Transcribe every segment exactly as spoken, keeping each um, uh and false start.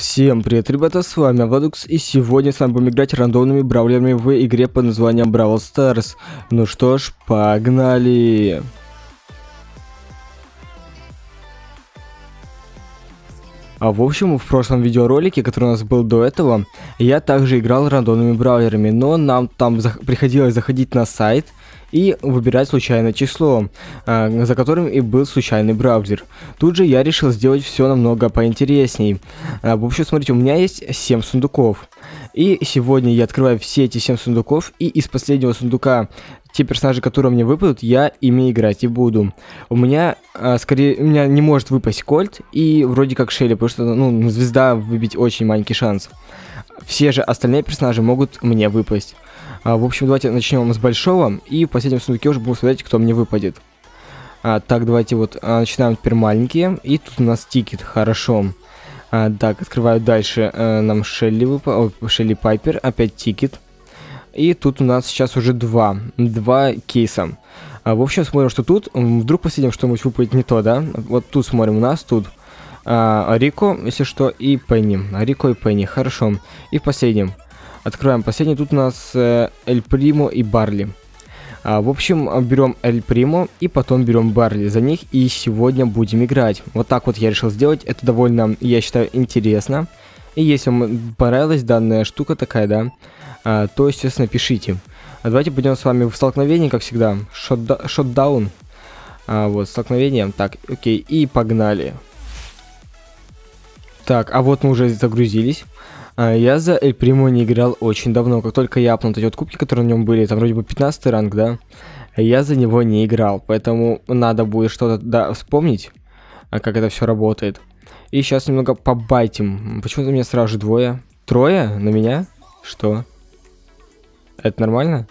Всем привет, ребята, с вами Владукс, и сегодня с вами будем играть рандомными бравлерами в игре под названием Brawl Stars. Ну что ж, погнали! А в общем, в прошлом видеоролике, который у нас был до этого, я также играл рандомными бравлерами, но нам там зах приходилось заходить на сайт и выбирать случайное число, э, за которым и был случайный браузер. Тут же я решил сделать все намного поинтересней. Э, в общем, смотрите, у меня есть семь сундуков. И сегодня я открываю все эти семь сундуков, и из последнего сундука те персонажи, которые мне выпадут, я ими играть и буду. У меня, э, скорее, у меня не может выпасть Кольт и вроде как Шелли, потому что, ну, звезда выбить очень маленький шанс. Все же остальные персонажи могут мне выпасть. А, в общем, давайте начнем с большого, и в последнем сундуке уже будем смотреть, кто мне выпадет. А, так, давайте вот а, начинаем теперь маленькие, и тут у нас тикет, хорошо. А, так, открываю дальше, а, нам Шелли выпал, о, Шелли Пайпер, опять тикет. И тут у нас сейчас уже два, два кейса. А, в общем, смотрим, что тут, вдруг последнем что-нибудь выпадет не то, да? Вот тут смотрим, у нас тут а, Рико, если что, и Пенни. Рико и Пенни, хорошо. И в последнем. Открываем последний, тут у нас э, Эль Примо и Барли. А, в общем, берем Эль Примо и потом берем Барли за них, и сегодня будем играть. Вот так вот я решил сделать, это довольно, я считаю, интересно. И если вам понравилась данная штука такая, да, а, то, естественно, пишите. А давайте пойдем с вами в столкновение, как всегда. Шотдаун. А, вот, столкновение. Так, окей, и погнали. Так, а вот мы уже загрузились. Я за Эль Примо не играл очень давно. Как только я апнул эти вот кубки, которые на нем были, там вроде бы пятнадцатый ранг, да, я за него не играл. Поэтому надо будет что-то, да, вспомнить, как это все работает. И сейчас немного побайтим. Почему-то у меня сразу же двое. Трое на меня? Что? Это нормально?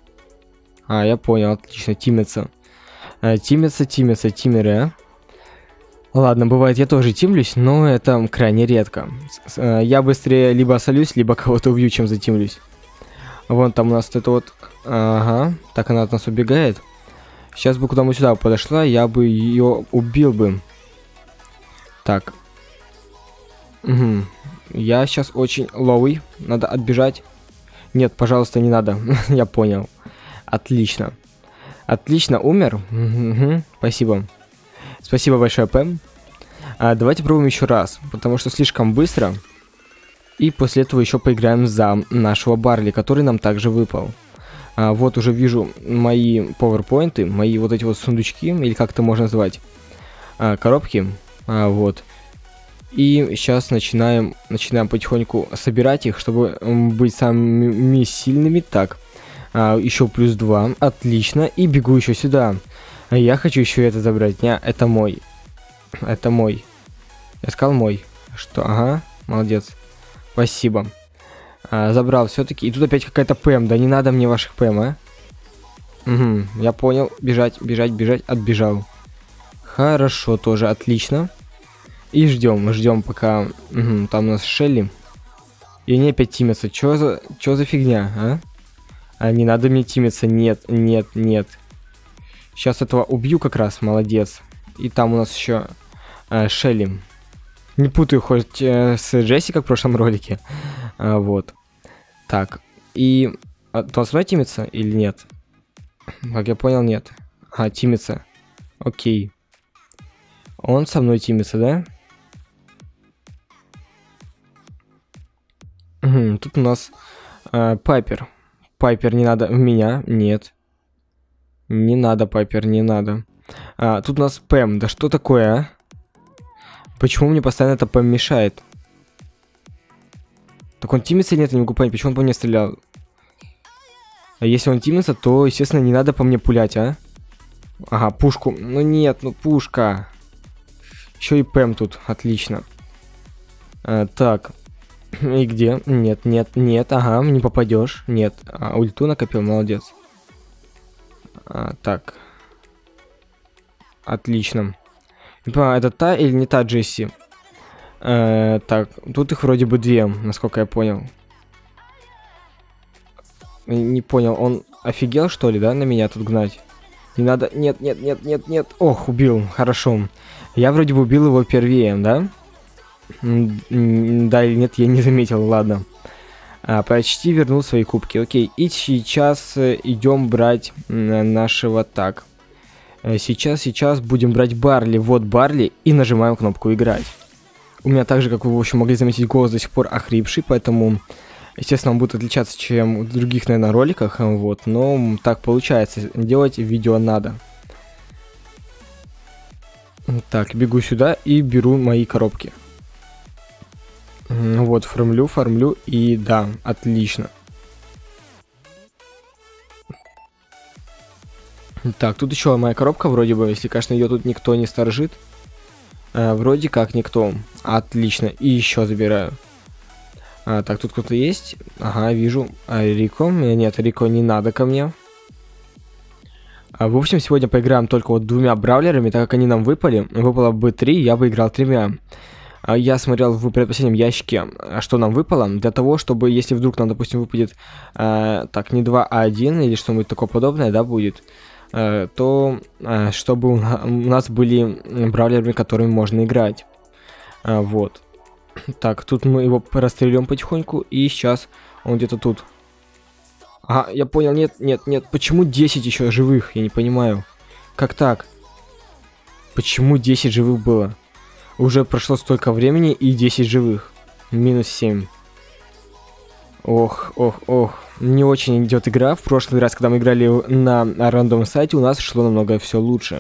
А, я понял, отлично, тимятся. Тимятся, тимятся, тимеры, а? Ладно, бывает, я тоже тимлюсь, но это крайне редко. Я быстрее либо солюсь, либо кого-то убью, чем затимлюсь. Вон там у нас это вот... Ага, так она от нас убегает. Сейчас бы куда-нибудь сюда подошла, я бы ее убил бы. Так. Угу. Я сейчас очень ловый, надо отбежать. Нет, пожалуйста, не надо, я понял. Отлично. Отлично, умер. Угу. Спасибо. Спасибо большое, Пэм. А, давайте пробуем еще раз, потому что слишком быстро. И после этого еще поиграем за нашего Барли, который нам также выпал. А, вот уже вижу мои пауэрпоинты, мои вот эти вот сундучки, или как это можно назвать, а, коробки. А, вот. И сейчас начинаем, начинаем потихоньку собирать их, чтобы быть самыми сильными. Так, а, еще плюс два, отлично. И бегу еще сюда. Я хочу еще это забрать. Не, это мой. Это мой. Я сказал мой. Что? Ага, молодец. Спасибо. А, забрал все-таки. И тут опять какая-то ПМ. Да не надо мне ваших ПМ, а? Угу, я понял. Бежать, бежать, бежать. Отбежал. Хорошо, тоже отлично. И ждем, ждем пока... Угу, там у нас Шелли. И они опять тимятся. Чё за, чё за фигня, а? А не надо мне тимиться. Нет, нет, нет. Сейчас этого убью как раз, молодец. И там у нас еще э, Шелли. Не путаю хоть э, с Джесси, как в прошлом ролике. А, вот. Так. И... А, то он со мной тимится или нет? Как я понял, нет. А, тимится. Окей. Он со мной тимится, да? Угу, тут у нас э, Пайпер. Пайпер не надо в меня. Нет. Не надо, Пайпер, не надо. А, тут у нас Пэм. Да что такое, а? Почему мне постоянно это Пэм мешает? Так он тимится или нет? Я не могу понять, почему он по мне стрелял. А если он тимится, то, естественно, не надо по мне пулять, а? Ага, пушку. Ну нет, ну пушка. Еще и Пэм тут. Отлично. А, так. И где? Нет, нет, нет. Ага, не попадешь. Нет. А, ульту накопил, молодец. А, так. Отлично. Не понимаю, это та или не та Джесси? Э, так, тут их вроде бы две, насколько я понял. Не понял, он офигел, что ли, да, на меня тут гнать? Не надо... Нет, нет, нет, нет, нет. Ох, убил, хорошо. Я вроде бы убил его первее, да? Да или нет, я не заметил, ладно. А, почти вернул свои кубки, окей. И сейчас идем брать нашего так. Сейчас, сейчас будем брать Барли. Вот Барли. И нажимаем кнопку играть. У меня также, как вы, в общем, могли заметить, голос до сих пор охрипший, поэтому, естественно, он будет отличаться, чем в других, наверное, роликах, вот. Но так получается. Делать видео надо. Так, бегу сюда и беру мои коробки. Вот, фармлю, фармлю, и да, отлично. Так, тут еще моя коробка вроде бы, если, конечно, ее тут никто не сторожит. А, вроде как никто. Отлично, и еще забираю. А, так, тут кто-то есть? Ага, вижу. А, Рико? Нет, Рико не надо ко мне. А, в общем, сегодня поиграем только вот двумя бравлерами, так как они нам выпали. Выпало бы три, я бы играл тремя. Я смотрел в предпоследнем ящике, что нам выпало, для того, чтобы, если вдруг нам, допустим, выпадет, э, так, не два, а один, или что-нибудь такое подобное, да, будет, э, то, э, чтобы у нас были бравлеры, которыми можно играть. Э, вот. Так, тут мы его расстрелим потихоньку, и сейчас он где-то тут. Ага, я понял, нет, нет, нет, почему десять еще живых, я не понимаю. Как так? Почему десять живых было? Уже прошло столько времени и десять живых. Минус семь. Ох, ох, ох. Не очень идет игра. В прошлый раз, когда мы играли на рандомном сайте, у нас шло намного все лучше.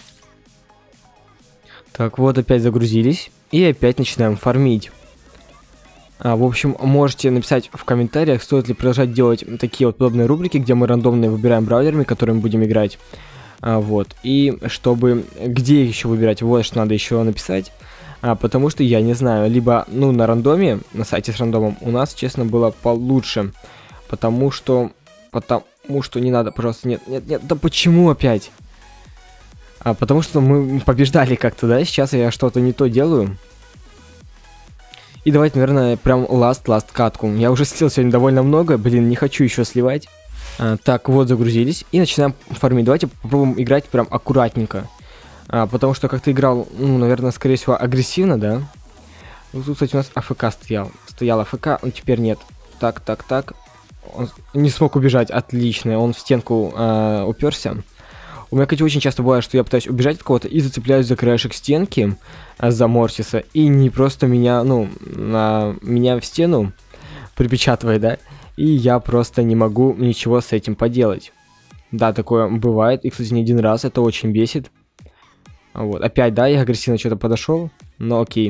Так, вот опять загрузились. И опять начинаем фармить. А, в общем, можете написать в комментариях, стоит ли продолжать делать такие вот подобные рубрики, где мы рандомные выбираем браузерами, которыми будем играть. А, вот. И чтобы... Где их еще выбирать? Вот что надо еще написать. А, потому что я не знаю. Либо, ну, на рандоме, на сайте с рандомом, у нас, честно, было получше. Потому что... Потому что не надо, пожалуйста, нет, нет, нет. Да почему опять? А, потому что мы побеждали как-то, да? Сейчас я что-то не то делаю. И давайте, наверное, прям ласт-ласт катку. Я уже слил сегодня довольно много. Блин, не хочу еще сливать. А, так, вот загрузились. И начинаем фармить. Давайте попробуем играть прям аккуратненько. А, потому что как-то играл, ну, наверное, скорее всего, агрессивно, да? Вот тут, кстати, у нас АФК стоял. Стоял АФК, но теперь нет. Так, так, так. Он не смог убежать. Отлично. Он в стенку э, уперся. У меня, кстати, очень часто бывает, что я пытаюсь убежать от кого-то и зацепляюсь за краешек стенки, э, за Мортиса. И не просто меня, ну, э, меня в стену припечатывает, да? И я просто не могу ничего с этим поделать. Да, такое бывает. И, кстати, не один раз. Это очень бесит. Вот. Опять, да, я агрессивно что-то подошел. Но окей.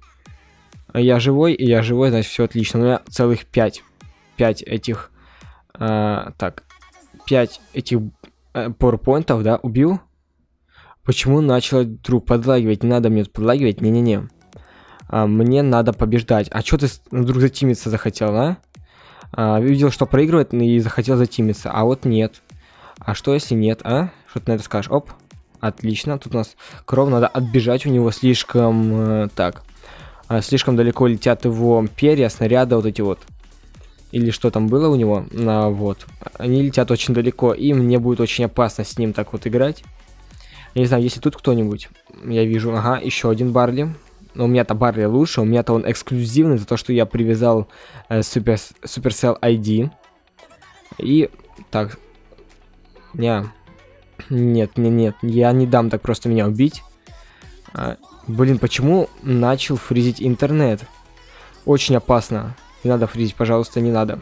Я живой, и я живой, значит, все отлично. У меня целых пять. Пять этих... А, так. Пять этих пауэрпоинтов, да, убил. Почему начал вдруг подлагивать? Не надо мне тут подлагивать. Не-не-не. А, мне надо побеждать. А что ты вдруг затимиться захотел, а? А, видел, что проигрывает, и захотел затимиться. А вот нет. А что если нет, а? Что ты на это скажешь? Оп. Отлично. Тут у нас кров. Надо отбежать. У него слишком... Э, так. Э, слишком далеко летят его перья, снаряды вот эти вот. Или что там было у него. А, вот. Они летят очень далеко. И мне будет очень опасно с ним так вот играть. Я не знаю, если тут кто-нибудь. Я вижу. Ага, еще один Барли. Но у меня-то Барли лучше. У меня-то он эксклюзивный за то, что я привязал э, Super, Supercell ай ди. И... Так. Не. Нет, нет, нет. Я не дам так просто меня убить. А, блин, почему начал фризить интернет? Очень опасно. Не надо фризить, пожалуйста, не надо.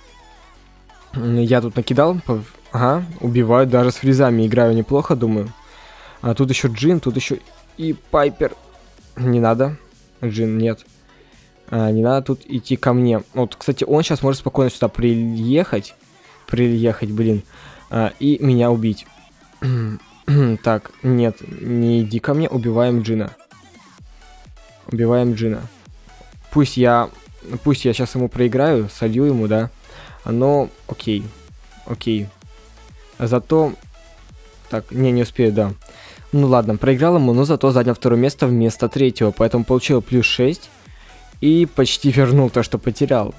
Я тут накидал. Ага, убиваю даже с фризами. Играю неплохо, думаю. А тут еще Джин, тут еще и Пайпер. Не надо. Джин, нет. А, не надо тут идти ко мне. Вот, кстати, он сейчас может спокойно сюда приехать. Приехать, блин. А, и меня убить. Так, нет, не иди ко мне. Убиваем Джина. Убиваем Джина. Пусть я... Пусть я сейчас ему проиграю, солью ему, да. Но, окей. Окей. Зато... Так, не, не успею, да. Ну ладно, проиграл ему, но зато занял второе место вместо третьего. Поэтому получил плюс шесть. И почти вернул то, что потерял.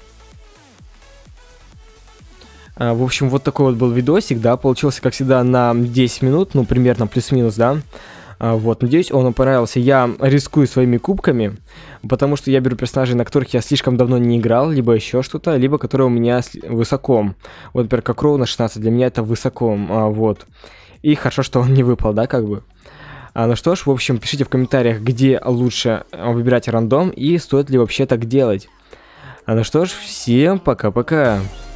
А, в общем, вот такой вот был видосик, да. Получился, как всегда, на десять минут. Ну, примерно плюс-минус, да. А, вот, надеюсь, он вам понравился. Я рискую своими кубками, потому что я беру персонажей, на которых я слишком давно не играл, либо еще что-то, либо которые у меня высоко. Вот, например, как Роу на шестнадцать, для меня это высоко, а, вот. И хорошо, что он не выпал, да, как бы. А, ну что ж, в общем, пишите в комментариях, где лучше выбирать рандом и стоит ли вообще так делать. А, ну что ж, всем пока-пока.